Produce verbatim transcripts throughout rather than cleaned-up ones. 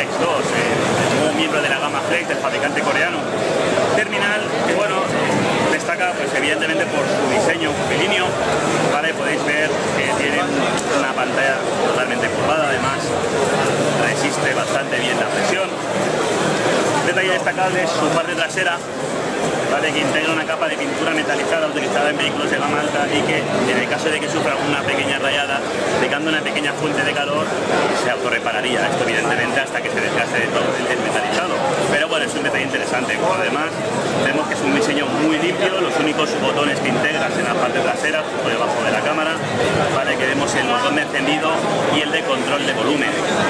Flex dos, eh, un miembro de la gama Flex del fabricante coreano. Terminal que, bueno, destaca pues evidentemente por su diseño curvilíneo, ¿vale? Podéis ver que tiene una pantalla totalmente curvada, además resiste bastante bien la presión. Detalle destacable es su parte trasera, ¿vale? Que integra una capa de pintura metalizada utilizada en vehículos de gama alta y que, en el caso de que sufra una pequeña rayada, aplicando una pequeña fuente de calor, se autorrepararía. Esto evidentemente hasta que se desgaste de todo el metalizado. Pero bueno, es un detalle interesante. Además, vemos que es un diseño muy limpio. Los únicos botones que integras en la parte trasera, por debajo de la cámara, ¿vale? Que vemos el botón de encendido y el de control de volumen.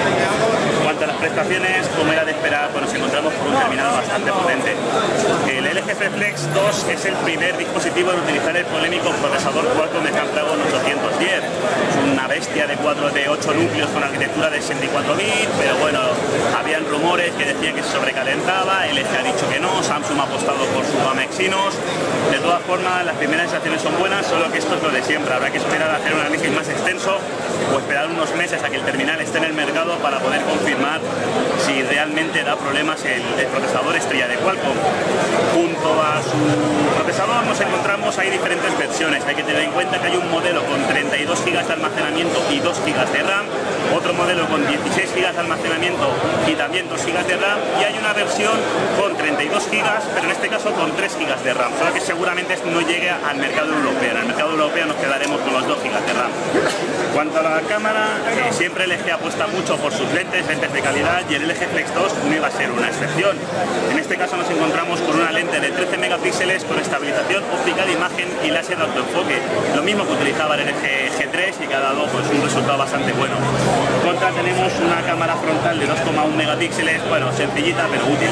En cuanto a las prestaciones, como era de esperar, pues nos encontramos con un terminal bastante potente. El L G G Flex dos es el primer dispositivo en utilizar el polémico procesador Qualcomm Snapdragon ochocientos diez. Es una bestia de cuatro de ocho núcleos con arquitectura de sesenta y cuatro bits, pero bueno, habían rumores que decían que se sobrecalentaba, L G ha dicho que no, Samsung ha apostado por su gama Exynos. De todas formas, las primeras sensaciones son buenas, solo que esto es lo de siempre. Habrá que esperar a hacer un análisis más extenso o esperar unos meses a que el terminal esté en el mercado para poder confirmar si realmente da problemas el, el procesador estrella de Qualcomm. Junto a su procesador nos encontramos, hay diferentes versiones. Hay que tener en cuenta que hay un modelo con treinta y dos gigas de almacenamiento y dos gigas de RAM, otro modelo con dieciséis gigas de almacenamiento y también dos gigas de RAM, y hay una versión con treinta y dos gigas, pero en este caso con tres gigas de RAM, solo que seguramente no llegue al mercado europeo. En el mercado europeo nos quedaremos con los dos gigas de RAM. En cuanto a la cámara, eh, siempre L G apuesta mucho por sus lentes, lentes de calidad, y el L G Flex dos no iba a ser una excepción. En este caso nos encontramos con una lente de trece megapíxeles con estabilización óptica de imagen y láser de autoenfoque, lo mismo que utilizaba el L G G tres, y que ha dado pues, un resultado bastante bueno. En contra tenemos una cámara frontal de dos coma uno megapíxeles, bueno, sencillita pero útil.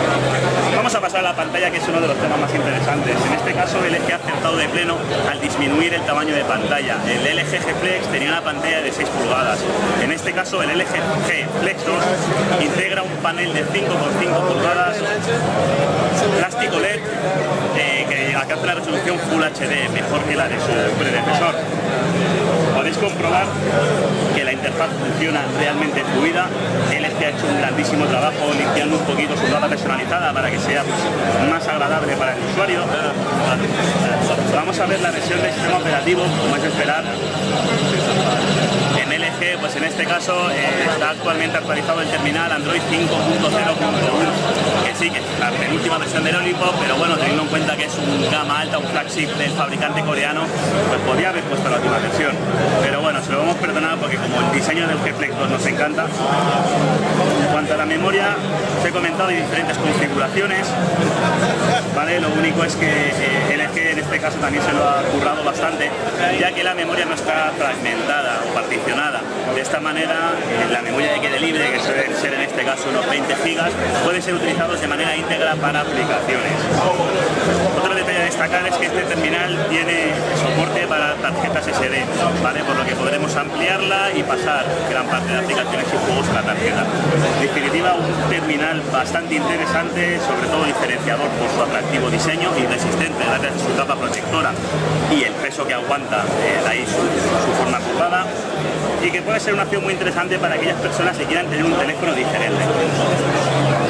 Vamos a pasar a la pantalla, que es uno de los temas más interesantes. En este caso L G ha acertado de pleno al disminuir el tamaño de pantalla. El L G G Flex tenía una pantalla de seis pulgadas. En este caso el L G G Flex dos integra un panel de cinco coma cinco pulgadas, plástico L E D, eh, que alcanza la resolución Full H D, mejor que la de su predecesor. Podéis comprobar que la interfaz funciona realmente fluida. L G ha hecho un grandísimo trabajo limpiando un poquito su capa personalizada para que sea pues, más agradable para el usuario. Vamos a ver la versión del sistema operativo, como es de esperar. En L G, pues en este caso eh, está actualmente actualizado el terminal Android cinco punto cero punto uno, que sí, que es la penúltima versión del Lollipop, pero bueno, teniendo en cuenta que es un gama alta, un flagship del fabricante coreano, pues podría haber puesto la última versión. Pero bueno, se lo hemos perdonado porque como el diseño del G Flex dos nos encanta. En cuanto a la memoria, os he comentado, hay diferentes configuraciones, ¿vale? Lo único es que eh, L G en este caso también se lo ha currado bastante, ya que la memoria no está fragmentada o particionada. De esta manera, eh, la memoria de quede libre, que suelen ser en este caso unos veinte gigas, pueden ser utilizados de manera íntegra para aplicaciones. Otro detalle a destacar es que este terminal tiene soporte para tarjetas S D, ¿vale? Por lo que podremos ampliarla y pasar gran parte de aplicaciones y juegos a la tarjeta. En definitiva, un terminal bastante interesante, sobre todo diferenciador por su atractivo diseño y resistente gracias a su capa protectora y el peso que aguanta, eh, de ahí su, su forma curvada, y que puede ser una opción muy interesante para aquellas personas que quieran tener un teléfono diferente.